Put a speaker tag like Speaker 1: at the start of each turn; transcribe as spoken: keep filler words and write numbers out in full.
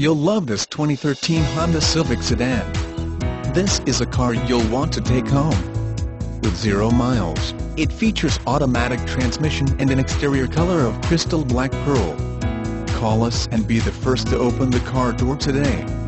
Speaker 1: You'll love this twenty thirteen Honda Civic Sedan. This is a car you'll want to take home. With zero miles, it features automatic transmission and an exterior color of crystal black pearl. Call us and be the first to open the car door today.